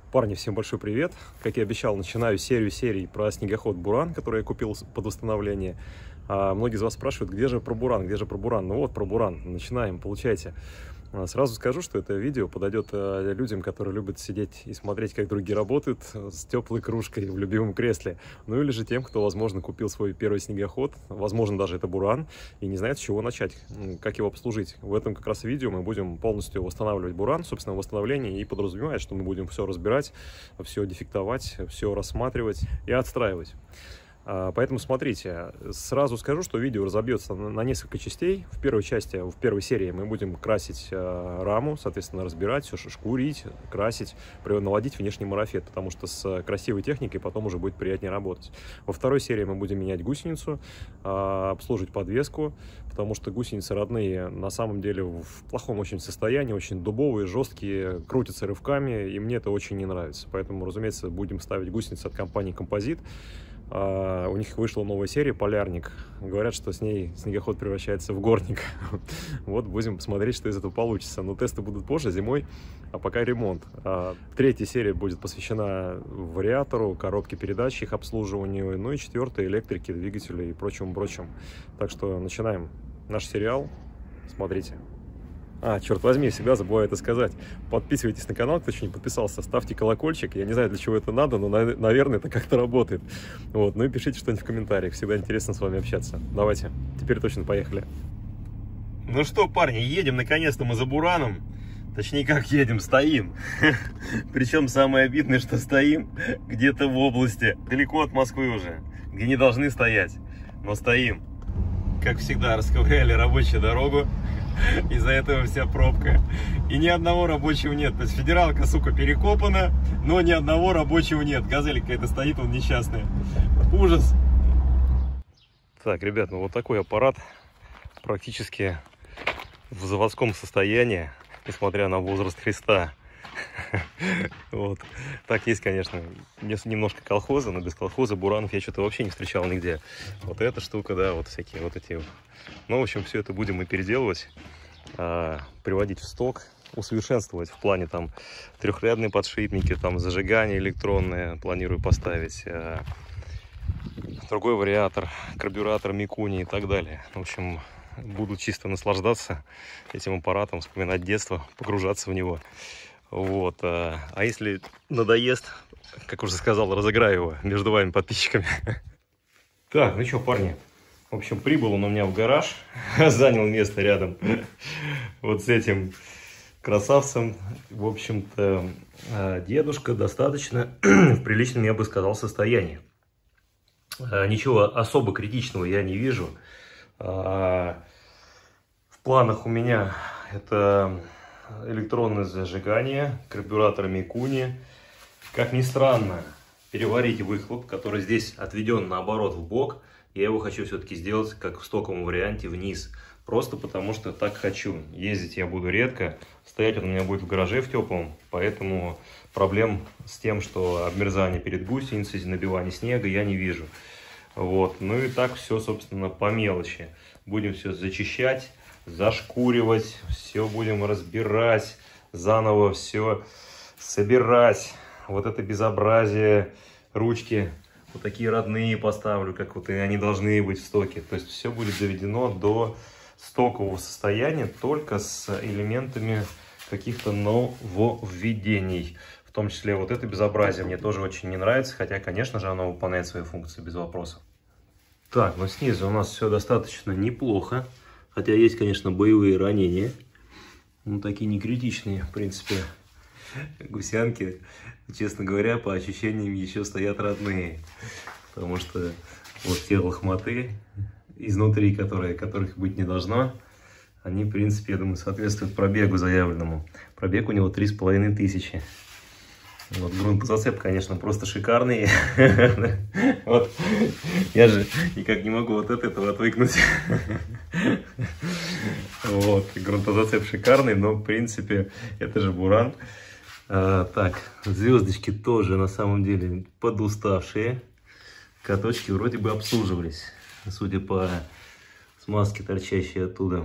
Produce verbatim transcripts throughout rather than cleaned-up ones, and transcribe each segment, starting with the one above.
Парни, всем большой привет! Как я обещал, начинаю серию серий про снегоход Буран, который я купил под восстановление. А многие из вас спрашивают, где же про Буран, где же про Буран? Ну вот, про Буран. Начинаем, получайте. Сразу скажу, что это видео подойдет людям, которые любят сидеть и смотреть, как другие работают с теплой кружкой в любимом кресле. Ну или же тем, кто, возможно, купил свой первый снегоход, возможно, даже это Буран, и не знает, с чего начать, как его обслужить. В этом как раз видео мы будем полностью восстанавливать Буран, собственно, восстановление, и подразумевает, что мы будем все разбирать, все дефектовать, все рассматривать и отстраивать. Поэтому смотрите, сразу скажу, что видео разобьется на несколько частей. В первой части, в первой серии мы будем красить раму, соответственно, разбирать все, шкурить, красить, наводить внешний марафет, потому что с красивой техникой потом уже будет приятнее работать. Во второй серии мы будем менять гусеницу, обслуживать подвеску, потому что гусеницы родные на самом деле в плохом очень состоянии, очень дубовые, жесткие, крутятся рывками, и мне это очень не нравится. Поэтому, разумеется, будем ставить гусеницы от компании «Композит». Uh, у них вышла новая серия «Полярник». Говорят, что с ней снегоход превращается в горник. Вот будем смотреть, что из этого получится. Но тесты будут позже, зимой, а пока ремонт. Uh, третья серия будет посвящена вариатору, коробке передач, их обслуживанию. Ну и четвертая — электрике, двигателю и прочему-прочему. Так что начинаем наш сериал. Смотрите. А, черт возьми, всегда забываю это сказать. Подписывайтесь на канал, кто еще не подписался, ставьте колокольчик. Я не знаю, для чего это надо, но, наверное, это как-то работает. Вот, ну и пишите что-нибудь в комментариях. Всегда интересно с вами общаться. Давайте, теперь точно поехали. Ну что, парни, едем наконец-то мы за Бураном. Точнее, как едем, стоим. Причем самое обидное, что стоим где-то в области, далеко от Москвы уже, где не должны стоять, но стоим. Как всегда, расковыряли рабочую дорогу. Из-за этого вся пробка. И ни одного рабочего нет. То есть федералка, сука, перекопана, но ни одного рабочего нет. Газель какая-то стоит, он несчастный. Ужас. Так, ребят, ну вот такой аппарат практически в заводском состоянии, несмотря на возраст Христа. Вот. Так есть, конечно, немножко колхоза, но без колхоза Буранов я что-то вообще не встречал нигде. Вот эта штука, да, вот всякие вот эти. Ну, в общем, все это будем мы переделывать, приводить в сток, усовершенствовать в плане там трехрядные подшипники, там зажигание электронное планирую поставить, другой вариатор, карбюратор Микуни и так далее. В общем, буду чисто наслаждаться этим аппаратом, вспоминать детство, погружаться в него. Вот, а, а если надоест, как уже сказал, разыграю его между вами, подписчиками. Так, ну что, парни, в общем, прибыл он у меня в гараж, занял место рядом вот с этим красавцем. В общем-то, дедушка достаточно в приличном, я бы сказал, состоянии. Ничего особо критичного я не вижу. В планах у меня это электронное зажигание, карбюратор Микуни. Как ни странно, переварить выхлоп, который здесь отведен наоборот в бок, я его хочу все-таки сделать как в стоковом варианте вниз. Просто потому что так хочу. Ездить я буду редко, стоять он у меня будет в гараже в теплом, поэтому проблем с тем, что обмерзание перед гусеницей, набивание снега я не вижу. Вот. Ну и так все, собственно, по мелочи. Будем все зачищать, зашкуривать, все будем разбирать, заново все собирать. Вот это безобразие, ручки вот такие родные поставлю, как вот и они должны быть в стоке. То есть все будет доведено до стокового состояния, только с элементами каких-то нововведений. В том числе вот это безобразие мне тоже очень не нравится, хотя, конечно же, оно выполняет свои функции без вопросов. Так, ну снизу у нас все достаточно неплохо. Хотя есть, конечно, боевые ранения. Ну, такие не критичные, в принципе. Гусянки, честно говоря, по ощущениям еще стоят родные. Потому что вот те лохматы изнутри, которые, которых быть не должно, они, в принципе, я думаю, соответствуют пробегу заявленному. Пробег у него три с половиной тысячи. Вот грунтозацеп, конечно, просто шикарный. Вот я же никак не могу вот от этого отвыкнуть. Вот, грунтозацеп шикарный, но в принципе это же Буран. А, так, звездочки тоже на самом деле подуставшие. Каточки вроде бы обслуживались, судя по смазке, торчащей оттуда.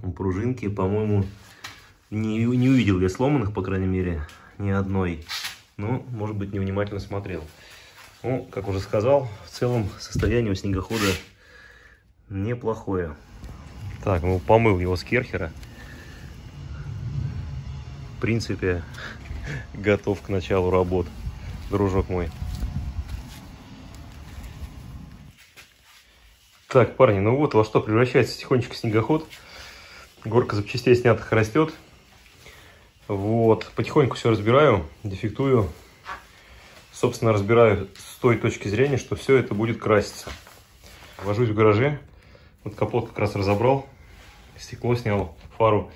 Пружинки, по-моему, не, не увидел я сломанных, по крайней мере, ни одной. но, может быть, невнимательно смотрел. Ну, как уже сказал, в целом состояние у снегохода неплохое. Так, ну помыл его с керхера. В принципе, готов к началу работ, дружок мой. Так, парни, ну вот во что превращается тихонечко снегоход. Горка запчастей снятых растет. Вот, потихоньку все разбираю, дефектую. Собственно, разбираю с той точки зрения, что все это будет краситься. Вожусь в гараже. Вот капот как раз разобрал. Стекло снял, фару.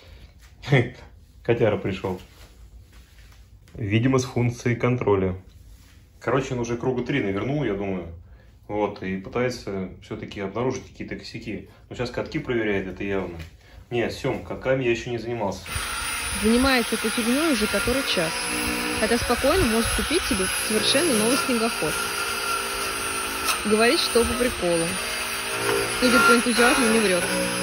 Котяра пришел. Видимо, с функцией контроля. Короче, он уже круга три навернул, я думаю. Вот, и пытается все-таки обнаружить какие-то косяки. Но сейчас катки проверяет, это явно. Нет, Сем, катками я еще не занимался. Занимается этой фигней уже который час. Хотя спокойно может купить себе совершенно новый снегоход. Говорит, что по приколу. Судя по энтузиазму, не врет.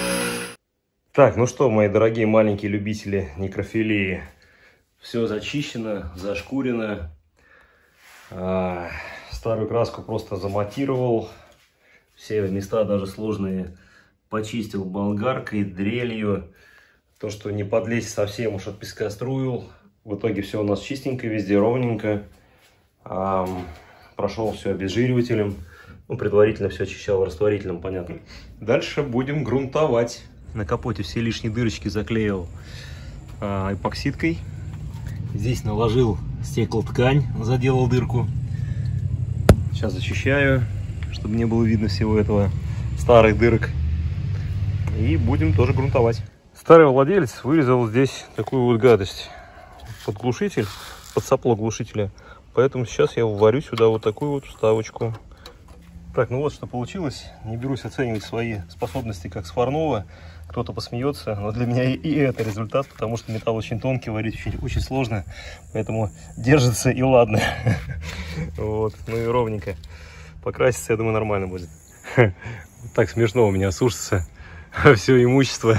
Так, ну что, мои дорогие маленькие любители некрофилии. Все зачищено, зашкурено. А, старую краску просто заматировал. Все места, даже сложные, почистил болгаркой, дрелью. То, что не подлезть совсем уж от песка струил. В итоге все у нас чистенько, везде ровненько. А, прошел все обезжиривателем. Ну, предварительно все очищал растворителем, понятно. Дальше будем грунтовать. На капоте все лишние дырочки заклеил а, эпоксидкой. Здесь наложил стеклоткань, заделал дырку. Сейчас зачищаю, чтобы не было видно всего этого, старых дырок. И будем тоже грунтовать. Старый владелец вырезал здесь такую вот гадость. Под глушитель, под сопло глушителя. Поэтому сейчас я вварю сюда вот такую вот вставочку. Так, ну вот что получилось. Не берусь оценивать свои способности как сварного. Кто-то посмеется, но для меня и, и это результат, потому что металл очень тонкий, варить очень, очень сложно. Поэтому держится и ладно. Вот, ну и ровненько. Покраситься, я думаю, нормально будет. Так смешно у меня сушится все имущество.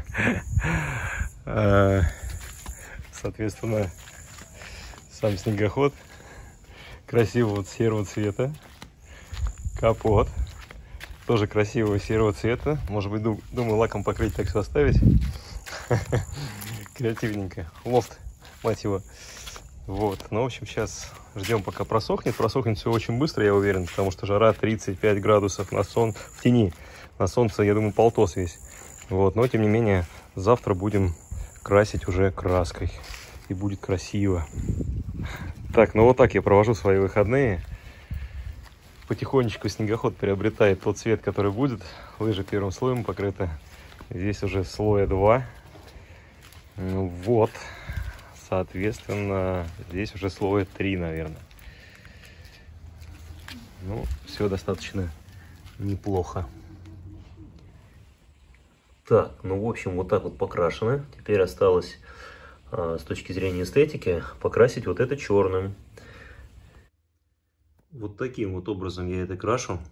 Соответственно, сам снегоход красивого серого цвета. Капот тоже красивого серого цвета. Может быть, думаю, лаком покрыть, так все оставить. Креативненько. Лофт, мать его. Вот. Ну, в общем, сейчас ждем, пока просохнет. Просохнет все очень быстро, я уверен, потому что жара тридцать пять градусов на сон... в тени. На солнце, я думаю, полтос весь. Вот. Но, тем не менее, завтра будем красить уже краской. И будет красиво. Так, ну вот так я провожу свои выходные. Потихонечку снегоход приобретает тот цвет, который будет. Лыжи первым слоем покрыты. Здесь уже слоя два. Вот. Соответственно, здесь уже слоя три, наверное. Ну, все достаточно неплохо. Так, ну, в общем, вот так вот покрашено. Теперь осталось, а, с точки зрения эстетики, покрасить вот это черным. Вот таким вот образом я это крашу.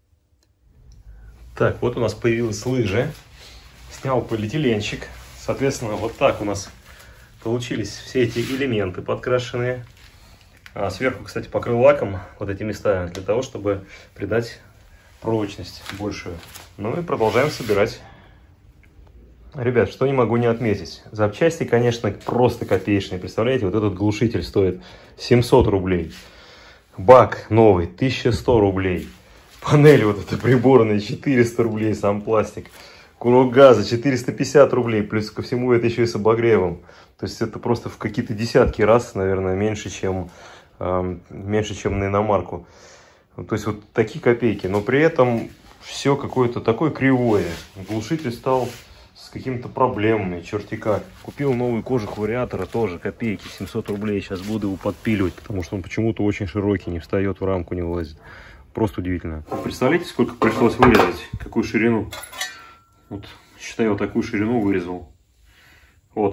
Так, вот у нас появилась лыжа. Снял полиэтиленчик. Соответственно, вот так у нас получились все эти элементы подкрашенные. А сверху, кстати, покрыл лаком вот эти места, для того, чтобы придать прочность большую. Ну и продолжаем собирать. Ребят, что не могу не отметить. Запчасти, конечно, просто копеечные. Представляете, вот этот глушитель стоит семьсот рублей. Бак новый тысяча сто рублей. Панель вот эта приборная четыреста рублей, сам пластик. Курок газа четыреста пятьдесят рублей. Плюс ко всему это еще и с обогревом. То есть это просто в какие-то десятки раз, наверное, меньше, чем, э, меньше, чем на иномарку. То есть вот такие копейки. Но при этом все какое-то такое кривое. Глушитель стал с какими-то проблемами, черти как. Купил новый кожух вариатора, тоже копейки, семьсот рублей. Сейчас буду его подпиливать, потому что он почему-то очень широкий, не встает в рамку, не влазит. Просто удивительно. Представляете, сколько пришлось вырезать, какую ширину? Вот, считай, вот такую ширину вырезал. Вот.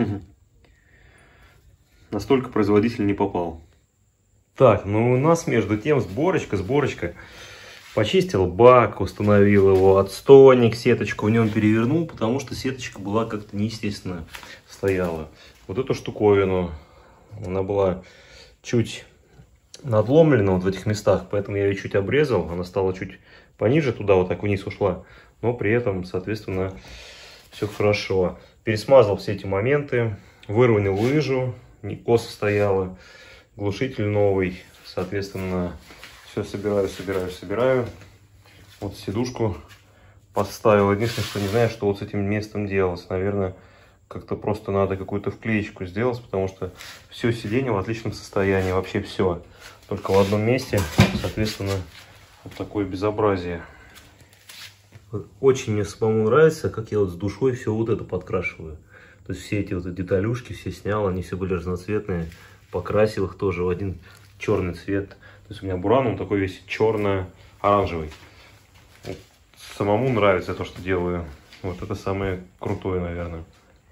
Настолько производитель не попал. Так, ну у нас между тем сборочка, сборочка. Почистил бак, установил его отстойник, сеточку в нем перевернул, потому что сеточка была как-то неестественно стояла. Вот эту штуковину, она была чуть надломлена вот в этих местах, поэтому я ее чуть обрезал, она стала чуть пониже, туда вот так вниз ушла, но при этом, соответственно, все хорошо. Пересмазал все эти моменты, выровнял лыжу, не косо стояла, глушитель новый, соответственно, все собираю, собираю, собираю. Вот сидушку поставил. Единственное, что не знаю, что вот с этим местом делать. Наверное, как-то просто надо какую-то вклеечку сделать, потому что все сиденье в отличном состоянии, вообще все. Только в одном месте, соответственно, вот такое безобразие. Очень мне самому нравится, как я вот с душой все вот это подкрашиваю. То есть все эти вот деталюшки все снял, они все были разноцветные. Покрасил их тоже в один черный цвет. То есть у меня буран, он такой весь черно-оранжевый. Вот. Самому нравится то, что делаю. Вот это самое крутое, наверное.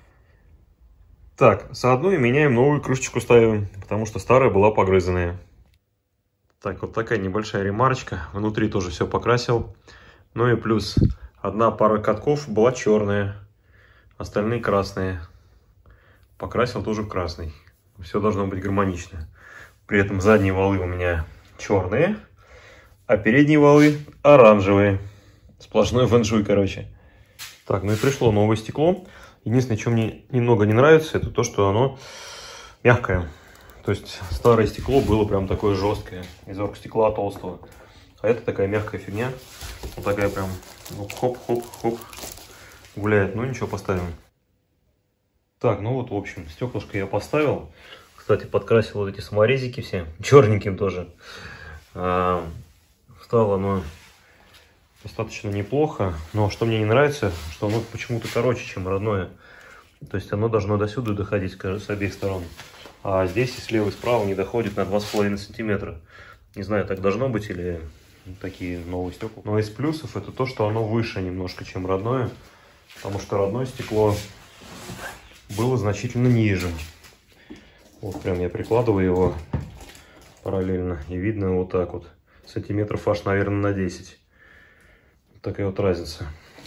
Так, заодно и меняем, новую крышечку ставим, потому что старая была погрызанная. Так, вот такая небольшая ремарочка. Внутри тоже все покрасил. Ну и плюс одна пара катков была черная, остальные красные. Покрасил тоже в красный. Все должно быть гармонично. При этом задние валы у меня черные, а передние валы оранжевые. Сплошной фэншуй, короче. Так, ну и пришло новое стекло. Единственное, что мне немного не нравится, это то, что оно мягкое. То есть старое стекло было прям такое жесткое, из оргстекла толстого. А это такая мягкая фигня. Вот такая прям хоп-хоп-хоп гуляет. Ну ничего, поставим. Так, ну вот, в общем, стеклышко я поставил. Кстати, подкрасил вот эти саморезики все, черненьким тоже. А, стало оно достаточно неплохо. Но что мне не нравится, что оно почему-то короче, чем родное. То есть оно должно до сюда доходить с обеих сторон. А здесь и слева и справа не доходит на два с половиной сантиметра. Не знаю, так должно быть или такие новые стекла. Но из плюсов это то, что оно выше немножко, чем родное. Потому что родное стекло было значительно ниже. Вот прям я прикладываю его параллельно. И видно вот так вот. Сантиметров аж, наверное, на десять. Вот такая вот разница.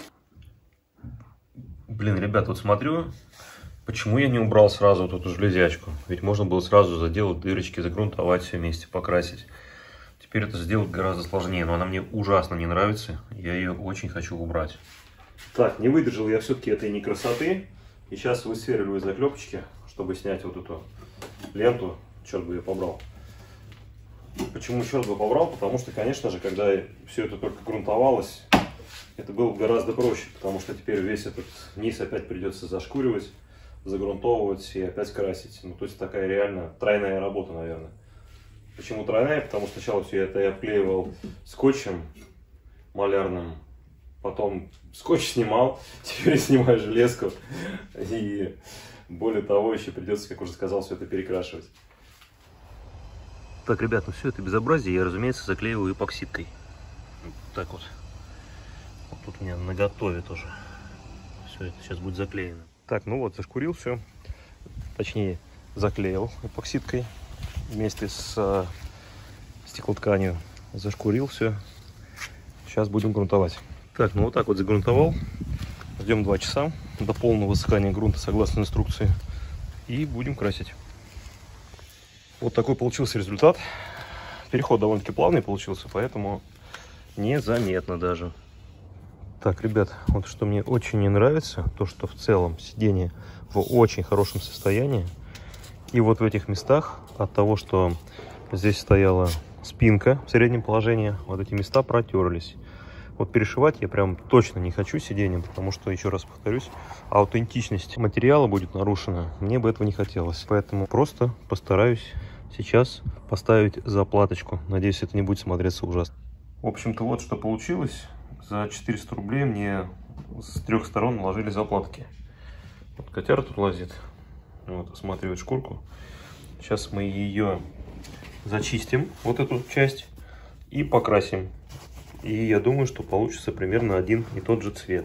Блин, ребят, вот смотрю, почему я не убрал сразу вот эту железячку? Ведь можно было сразу заделать дырочки, загрунтовать все вместе, покрасить. Теперь это сделать гораздо сложнее, но она мне ужасно не нравится. Я ее очень хочу убрать. Так, не выдержал я все-таки этой некрасоты. И сейчас высверливаю заклепочки, чтобы снять вот эту ленту. Черт бы ее побрал. Почему черт бы побрал? Потому что, конечно же, когда все это только грунтовалось, это было гораздо проще. Потому что теперь весь этот низ опять придется зашкуривать, загрунтовывать и опять красить. Ну, то есть такая реально тройная работа, наверное. Почему тройная? Потому что сначала все это я обклеивал скотчем малярным. Потом скотч снимал, теперь снимаю железку. И более того, еще придется, как уже сказал, все это перекрашивать. Так, ребят, ну все это безобразие я, разумеется, заклеиваю эпоксидкой. Вот так вот. Вот тут у меня наготове тоже. Все это сейчас будет заклеено. Так, ну вот, зашкурил все. Точнее, заклеил эпоксидкой вместе с э, стеклотканью. Зашкурил все. Сейчас будем грунтовать. Так, ну вот так вот загрунтовал. Ждем два часа до полного высыхания грунта согласно инструкции. И будем красить. Вот такой получился результат. Переход довольно-таки плавный получился, поэтому незаметно даже. Так, ребят, вот что мне очень не нравится, то что в целом сиденье в очень хорошем состоянии. И вот в этих местах от того, что здесь стояла спинка в среднем положении, вот эти места протерлись. Вот перешивать я прям точно не хочу сиденьем, потому что, еще раз повторюсь, аутентичность материала будет нарушена. Мне бы этого не хотелось. Поэтому просто постараюсь сейчас поставить заплаточку. Надеюсь, это не будет смотреться ужасно. В общем-то, вот что получилось. За четыреста рублей мне с трех сторон наложили заплатки. Вот котяра тут лазит. Вот, осматривает шкурку. Сейчас мы ее зачистим, вот эту часть, и покрасим. И я думаю, что получится примерно один и тот же цвет.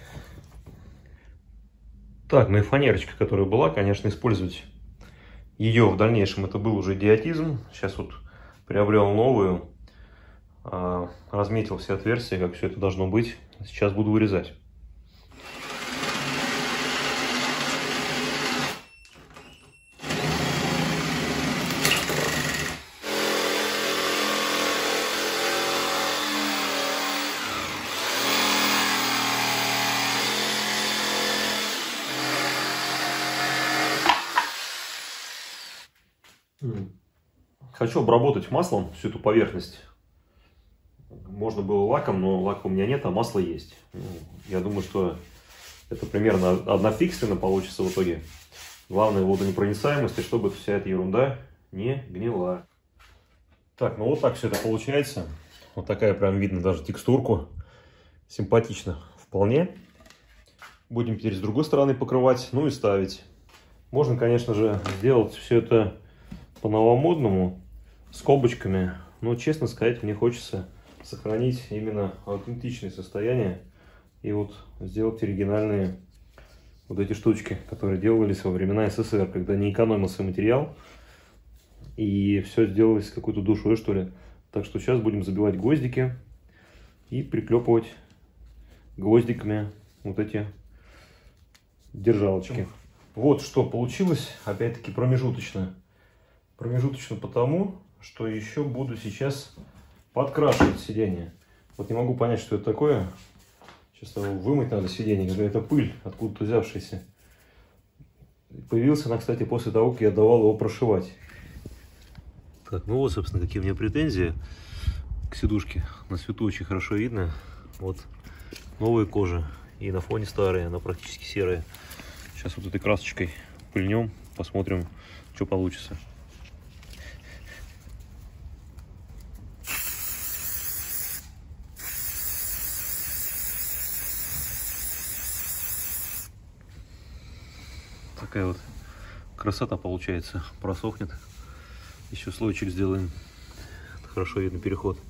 Так, ну и фанерочка, которая была, конечно, использовать ее в дальнейшем, это был уже идиотизм. Сейчас вот приобрел новую, разметил все отверстия, как все это должно быть. Сейчас буду вырезать. Хочу обработать маслом всю эту поверхность. Можно было лаком, но лака у меня нет, а масло есть. Я думаю, что это примерно однофиксенно получится в итоге. Главное водонепроницаемость, и чтобы вся эта ерунда не гнила. Так, ну вот так все это получается. Вот такая прям видно даже текстурку. Симпатично вполне. Будем теперь с другой стороны покрывать, ну и ставить. Можно, конечно же, сделать все это по-новомодному, с колбочками. Но, честно сказать, мне хочется сохранить именно аутентичное состояние. И вот сделать оригинальные вот эти штучки, которые делались во времена СССР, когда не экономился материал. И все сделалось с какой-то душой, что ли. Так что сейчас будем забивать гвоздики и приклепывать гвоздиками вот эти держалочки. Вот что получилось, опять-таки промежуточно. Промежуточно потому, что еще буду сейчас подкрашивать сиденье. Вот не могу понять, что это такое. Сейчас его вымыть надо сиденье, когда это пыль, откуда-то взявшаяся. Появилась она, кстати, после того, как я давал его прошивать. Так, ну вот, собственно, какие у меня претензии к сидушке. На свету очень хорошо видно. Вот новая кожа. И на фоне старая, она практически серая. Сейчас вот этой красочкой пыльнем, посмотрим, что получится. Такая вот красота получается. Просохнет. Еще слойчик сделаем. Хорошо видно переход.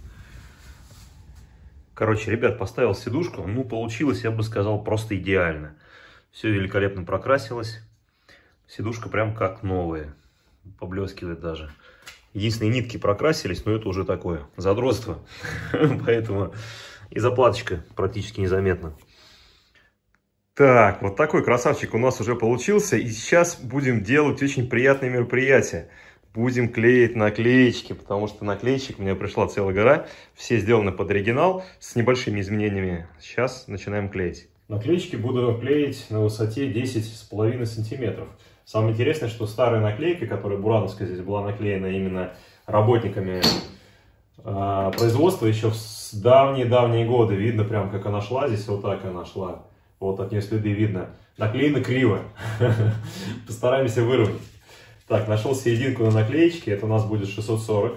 Короче, ребят, поставил сидушку. Ну, получилось, я бы сказал, просто идеально. Все великолепно прокрасилось. Сидушка прям как новая. Поблескивает даже. Единственные нитки прокрасились, но это уже такое задротство. Поэтому и заплаточка практически незаметна. Так, вот такой красавчик у нас уже получился. И сейчас будем делать очень приятное мероприятие. Будем клеить наклеечки, потому что наклеечек у меня пришла целая гора. Все сделаны под оригинал с небольшими изменениями. Сейчас начинаем клеить. Наклеечки буду клеить на высоте десять с половиной сантиметров. Самое интересное, что старая наклейка, которая бурановская здесь была наклеена именно работниками э, производства еще в давние-давние годы. Видно прям, как она шла. Здесь вот так она шла. Вот от нее следы видно. Наклеено криво. Постараемся выровнять. Так, нашел серединку на наклеечке. Это у нас будет шестьсот сорок.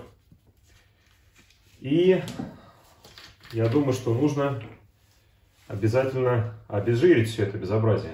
И я думаю, что нужно обязательно обезжирить все это безобразие.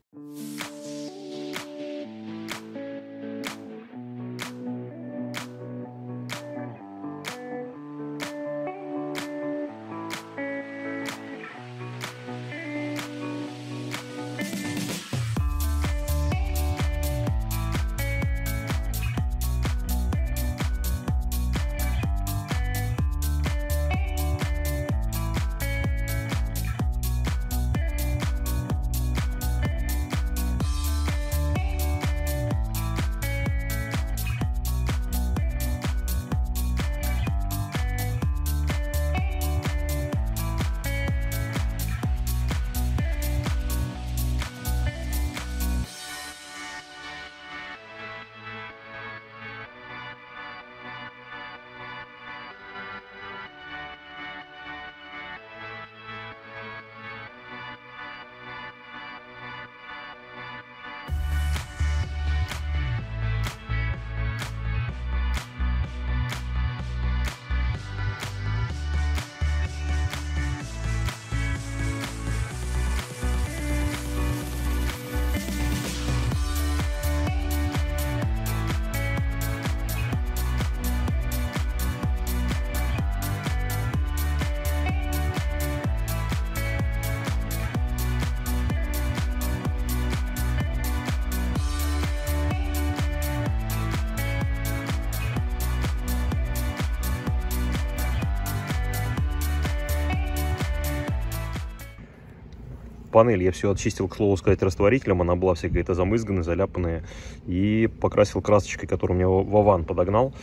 Панель я все очистил, к слову сказать, растворителем. Она была вся какая-то замызганная, заляпанная. И покрасил красочкой, которую мне Вован подогнал.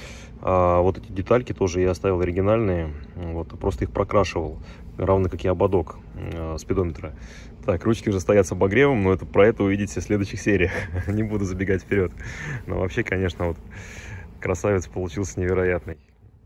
А вот эти детальки тоже я оставил оригинальные. Вот, просто их прокрашивал. Равно как и ободок э, спидометра. Так, ручки уже стоят с обогревом, но это, про это увидите в следующих сериях. Не буду забегать вперед. Но вообще, конечно, вот Красавец получился невероятный.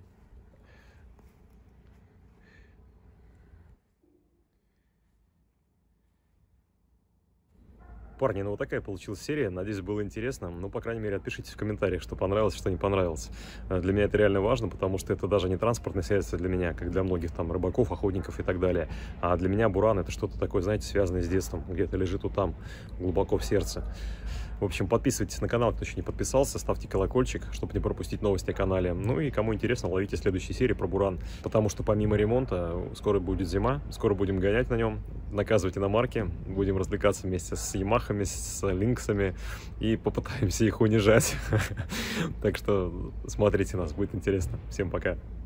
Парни, ну вот такая получилась серия. Надеюсь, было интересно. Ну, по крайней мере, отпишитесь в комментариях, что понравилось, что не понравилось. Для меня это реально важно, потому что это даже не транспортное средство для меня, как для многих там рыбаков, охотников и так далее. А для меня буран — это что-то такое, знаете, связанное с детством. Где-то лежит вот там, глубоко в сердце. В общем, подписывайтесь на канал, кто еще не подписался, ставьте колокольчик, чтобы не пропустить новости о канале. Ну и кому интересно, ловите следующие серии про буран. Потому что помимо ремонта, скоро будет зима, скоро будем гонять на нем, наказывать иномарки, будем развлекаться вместе с ямахами, с линксами и попытаемся их унижать. Так что смотрите нас, будет интересно. Всем пока.